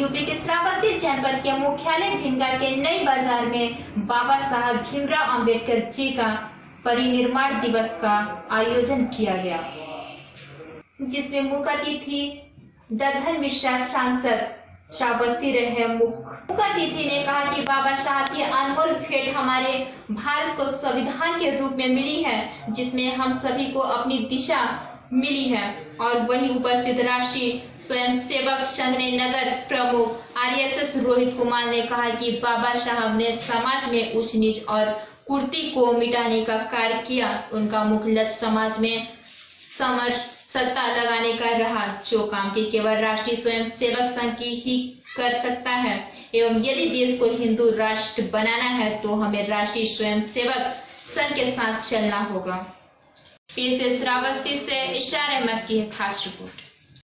UP के श्रावस्ती जनपद के मुख्यालय भिनगार के नई बाजार में बाबा साहब भीमराव अंबेडकर जी का परिनिर्वाण दिवस का आयोजन किया गया, जिसमें मुख्य अतिथि ददन मिश्रा सांसद श्रावस्ती रहे। मुख्य अतिथि ने कहा कि बाबा साहब की अनमोल भेंट हमारे भारत को संविधान के रूप में मिली है, जिसमें हम सभी को अपनी दिशा मिली है। और वहीं उपस्थित राष्ट्रीय स्वयंसेवक संघ ने नगर प्रमुख RSS रोहित कुमार ने कहा कि बाबा साहब ने समाज में ऊंच नीच और कुर्ती को मिटाने का कार्य किया। उनका मुख्य लक्ष्य समाज में समरसता लगाने का रहा, जो काम की केवल राष्ट्रीय स्वयंसेवक संघ की ही कर सकता है। एवं यदि देश को हिंदू राष्ट्र बनाना है तो हमें राष्ट्रीय स्वयंसेवक संघ के साथ चलना होगा। पेश है श्रावस्ती से इशारे मत की खास रिपोर्ट।